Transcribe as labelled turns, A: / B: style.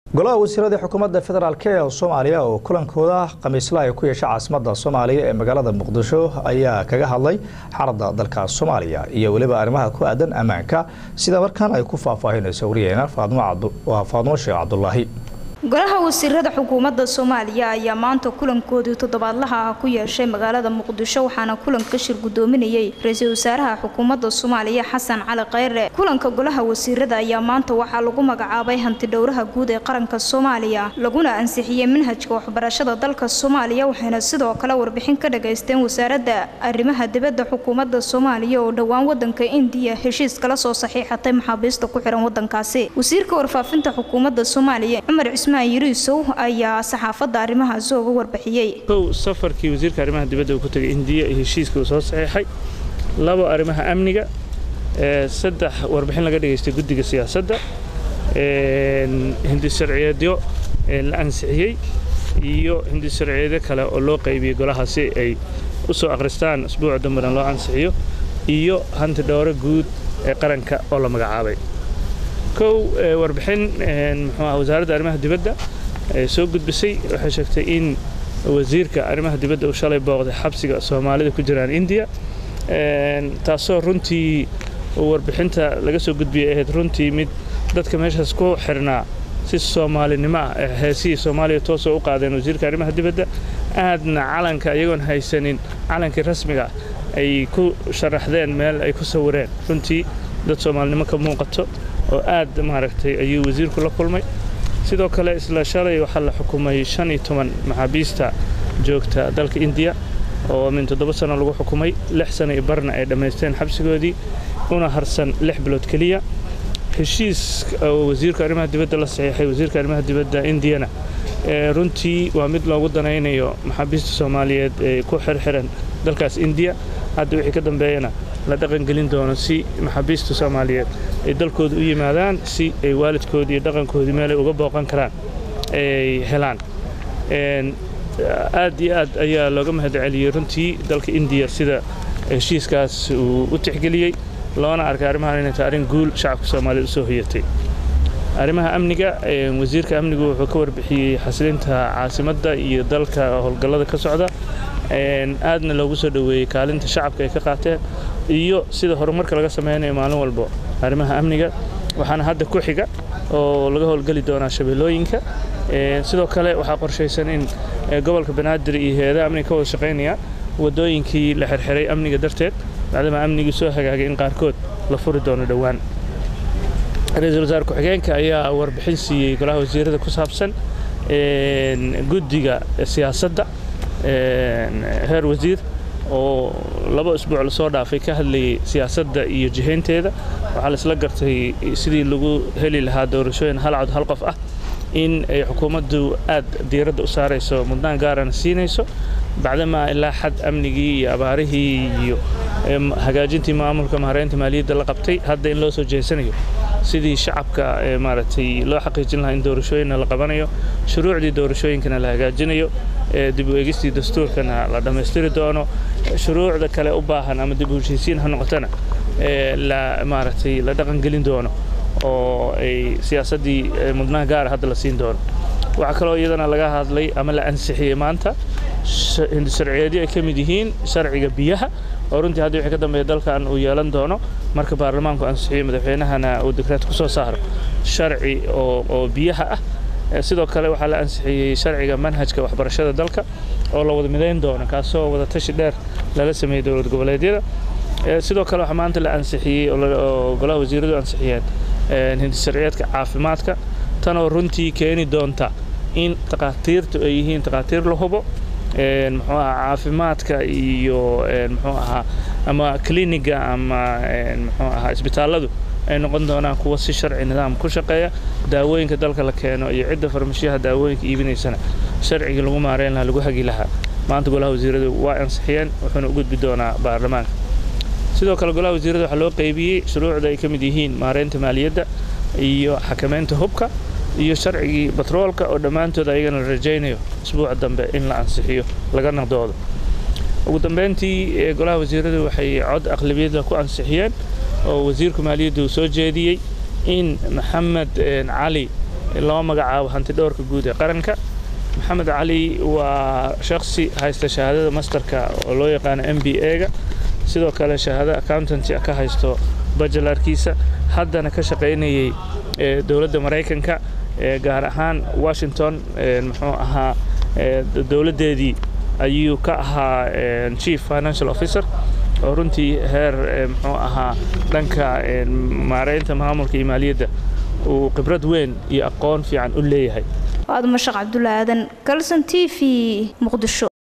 A: golaha wasiirada xukuumadda federaalka ee Soomaaliya oo kulankooda khamiislaha ay ku yeeshay caasimadda Soomaaliya ee magaalada Muqdisho ayaa kaga hadlay xaaladda dalka Soomaaliya iyo waliba arrimaha ku aadan amaanka sida markaan ay ku faahfaahinayso wariyayna Faadmo Sheekh Cabdullaahi.
B: golaha wasiirada xukuumadda Soomaaliya ayaa maanta kulankoodii toddobaadlaha ku yeeshay magaalada Muqdisho waxaana kulanka shir gudoominayay ra'iisul wasaaraha xukuumadda Soomaaliya Xasan Cali Khayre. kulanka golaha wasiirada ayaa maanta waxaa lagu magacaabay hanti dhowraha guud ee qaranka Soomaaliya laguna ansixiyay manhajka waxbarashada dalka Soomaaliya waxayna sidoo kale warbixin ka dhageysteen wasaaradda arrimaha dibadda xukuumadda Soomaaliya oo dhawaan wadanka India heshiis kala soo saxiixatay maxaabiista ku xiran wadankaasi. wasiirka warfaafinta xukuumadda Soomaaliya Umar Yirisow ayaa saxaafadda arrimahaas uga warbixiyay.
C: safarkii wasiirka arrimaha dibadda uu ku tagay India heshiiska soo saxiixay labo arrimaha amniga saddex warbixin laga dhageystay guddiga siyaasadda hindi sharciyeedyo la ansixiyay iyo hindi sharciyeedyo kale oo loo qaybiyay golaha si ay u soo akhristaan usbuuc dambe loo ansixiyo iyo hanti dhowr guud ee qaranka oo la magacaabay. warbixin wasaaradda arrimaha dibadda soo gudbisay waxay sheegtay in wasiirka arrimaha dibadda uu shalay booqday xabsiga Soomaalida ku jiraan India taasoo runtii warbixinta laga soo gudbiyay ahayd runtii mid dadka meeshaas ku xirnaa si Soomaalinimo heesii Soomaaliya toosoo u qaadeen wasiirka arrimaha dibadda aadna calanka iyagoon haysanin calankii rasmiga ay ku sharaxdeen meel ay ku sawireen runtii dad Soomaalinimo ka muuqato oo aad maaragtay ayuu wasiirku la kulmay. sidoo kale isla shalay waxa la xukumay 15 maxaabiista joogta dalka India oo min 7 sano lagu xukumay 6 sano barna ay dhameysteen xabsigoodii una harsan 6 bilood kaliya. heshiis wasiirka arrimaha dibadda la saxiixay wasiirka arrimaha dibadda Indiana runtii waa mid loogu danaynayo maxaabiista Soomaaliyeed ee ku xirxiran dalkaas India hadda wixii ka dambeeyana la dhaqan gelin doono si maxaabiista Soomaaliyeed ay dalkooda u yimaadaan si ay waalidkoodii iyo dhaqankoodii meel ay uga booqan karaan ay helaan. aad iyo aad ayaa looga mahadceliyay runtii dalka India sida heshiiskaas uu u tixgeliyay loona arkay arrimahan inay tahay arrin guul shacabka Soomaaliyeed u soo hiyatay. arrimaha amniga wasiirka amnigu wuxuu ka warbixiyay xasilinta caasimadda iyo dalka howlgallada ka socda aadna loogu soo dhaweeyay kaalinta shacabka ay ka qaateen iyo sida horumarka laga sameeyay maalin walba arrimaha amniga waxaana hadda ku xiga oo laga howlgali doonaa shabeellooyinka. sidoo kale waxaa qorshaysan in gobolka Banaadir iyo hay'adaha amniga ka wada shaqeynaya wadooyinkii la xirxiray amniga darteed maadaama amnigu soo hagaagay in qaarkood la furi doono dhawaan. ra'iisul wasaare ku-xigeenka ayaa warbixin siiyay golaha wasiirada ku saabsan guddiga siyaasadda heer wasiir oo 2 usbuuc la soo dhaafay ka hadlayay siyaasadda iyo jihaynteeda waxa la isla gartay sidii lagu heli lahaa doorashooyin hal cod hal qof ah in ay xukuumaddu aad diiradda u saarayso mudnaan gaarana siinayso bacdama ilaa xad amnigii iyo abaarihii iyo hagaajintii maamulka maareynta maaliyadda la qabtay hadda in loo soo jeesanayo sidii shacabka maaragtay loo xaqiijin lahaa in doorashooyinna la qabanayo shuruucdii doorashooyinkana la hagaajinayo dib u eegistii dastuurkana la dhammaystiri doono shuruucda kale u baahan ama dib u heshiisiin ha noqotana la maaragtay la dhaqan gelin doono oo ay siyaasaddii mudnaan gaara hadda la siin doono. waxaa kaloo iyadana laga hadlay ama la ansixiyay maanta hindi sharciyeedyo ay ka mid yihiin sharciga biyaha oo runtii hadda wixii ka dambeeya dalkan uu yeelan doono marka baarlamaanku ansixiyo madaxweynahana uu dekreet ku soo saaro sharci oo biyaha ah. sidoo kale waxaa la ansixiyay sharciga manhajka waxbarashada dalka oo la wada midayn doono kaasoo wada tashi dheer lala sameeyay dowlad goboleedyada. sidoo kale waxa maanta la ansixiyay oo golaha wasiiradu ansixiyeen hindi sharciyeedka caafimaadka tan oo runtii keeni doonta in taqaatiirtu ay yihiin taqaatiir la hubo caafimaadka iyo ama kliniga ama isbitaaladu ay noqon doonaan kuwa si sharci nidaam ku shaqeeya daawooyinka dalka la keeno iyo cidda farmashiyaha daawooyinka iibinaysana sharciga lagu maareyn lahaa lagu hagi lahaa maanta golaha wasiiradu waa ansixiyeen wuxuuna u gudbi doonaa baarlamaanka. sidoo kale golaha wasiirada waxaa loo qaybiyay shuruucda ay ka mid yihiin maareynta maaliyadda iyo xakameynta hubka iyo sharcigii batroolka oo dhammaantood ayagana la rajaynayo usbuuca dambe in la ansixiyo laga naqdoodo. ugu dambeyntii golaha wasiiradu waxay cod aqlabiyada ku ansixiyeen oo wasiirka maaliyadda uu soo jeediyay in Maxamed Cali loo magacaabo hanti dhowrka guud ee qaranka. maxamed cali waa shakhsi haysta shahaadada masterka oo loo yaqaan MBA-ga, sidoo kale shahaado accountancy ka haysto bachelorkiisa, haddana ka shaqaynayay dowladda Mareykanka gaar ahaan Washington muxuu ahaa dowladeedii ayuu ka ahaa chief financial officer oo runtii heer muxuu ahaa dhanka maareynta maamulka iyo maaliyadda uu khibrad weyn iyo aqoon fiican u leeyahay.
B: Waad Mashaq Cabdullaahi Aadan, Kalson TV, Muqdisho.